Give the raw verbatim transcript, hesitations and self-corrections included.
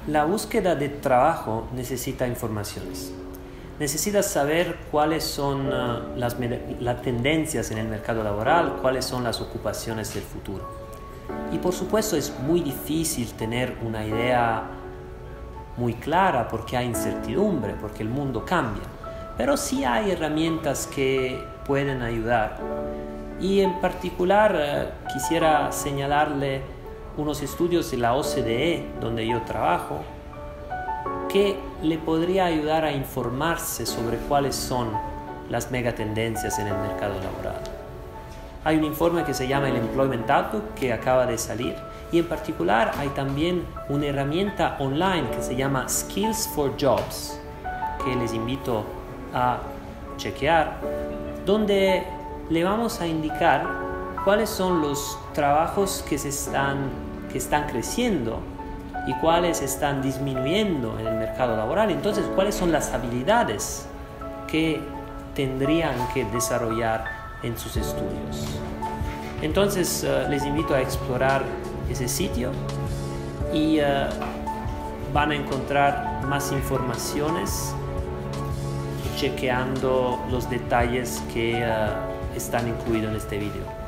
La búsqueda de trabajo necesita informaciones. Necesitas saber cuáles son uh, las, las tendencias en el mercado laboral, cuáles son las ocupaciones del futuro. Y por supuesto es muy difícil tener una idea muy clara porque hay incertidumbre, porque el mundo cambia. Pero sí hay herramientas que pueden ayudar. Y en particular uh, quisiera señalarle unos estudios de la O C D E, donde yo trabajo, que le podría ayudar a informarse sobre cuáles son las megatendencias en el mercado laboral. Hay un informe que se llama el Employment Outlook que acaba de salir, y en particular hay también una herramienta online que se llama Skills for Jobs, que les invito a chequear, donde le vamos a indicar cuáles son los trabajos que, se están, que están creciendo y cuáles están disminuyendo en el mercado laboral. Entonces, cuáles son las habilidades que tendrían que desarrollar en sus estudios. Entonces, uh, les invito a explorar ese sitio y uh, van a encontrar más informaciones chequeando los detalles que uh, están incluidos en este video.